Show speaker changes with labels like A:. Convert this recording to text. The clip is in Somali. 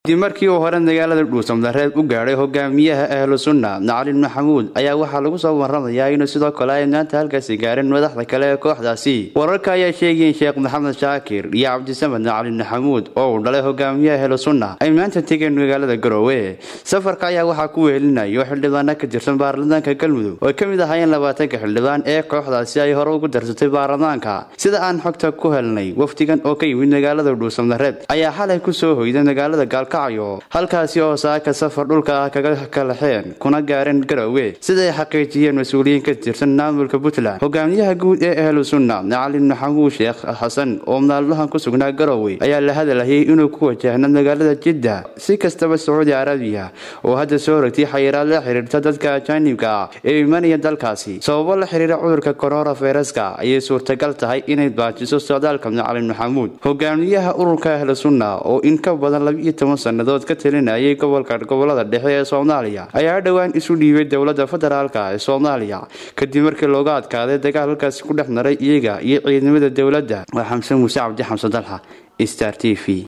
A: markii uu hore magaalada Dhuusamdareed u gaaray hogaamiyaha Ahlus Sunnah Macalin Maxamuud ayaa waxa lagu soo warramayaa inuu sidoo kale ay maanta halkaas gaareen madaxda kale ee kooxdaasi. Wararka ayaa sheegay in Sheekh Maxamed Shaakir iyo Cabdisamad Macalin Maxamuud oo uu dhalay hogaamiyaha Ahlus Sunnah ay maanta tageen magaalada Garowe. Safarka ayaa waxa ku wehelinayo xildhibaano ka tirsan baarlamaanka Galmudug oo kamid ahaayeen 20 xildhibaan ee kooxdaasi ay hore ugu darsatay baarlamaanka. Sida aan xogta ku helnay, wafdigan oo ka yimid magaalada Dhuusamdareed ayaa xalay ku soo hoyday magaalada Gaalkacyo, halkaasi oo saaka safar dhulka kaga kalaxeen kuna gaareen Garowe sida ay xaqiijiyeen mas'uuliyiin ka tirsan maamulka Puntland. Hogaamiyaha guud ee Ahlus Sunnah Macalin Maxamuud Sheekh Xasan oo maalmahan ku sugnaa Garowe ayaa la hadlayay inuu ku wajahno magaalada Jeddah. Si kastaba Saudi Arabia oo hadda soo rogtay xayiraad la xiriirta dadka ajaanibka ah ee imanaya dalkaasi sababo la xiriira cudurka coronavirus-ka ayay suurtagal tahay inay baajiso socdaalka Macalin Maxamuud. Hogaamiyaha ururka Ahlus Sunnah oo in ka badan 12 sanadood ka talinayay gobolada dhexe ee Soomaaliya ayaa dhawaan isu dhiibay dawladda federaalka ee Soomaaliya kadib markii looga adkaaday dagaalkaasi ku dhex maray iyaga iyo ciidamada dawladda. Waa Xamse Muuse Cabdi Xamse Dalxa, Star TV.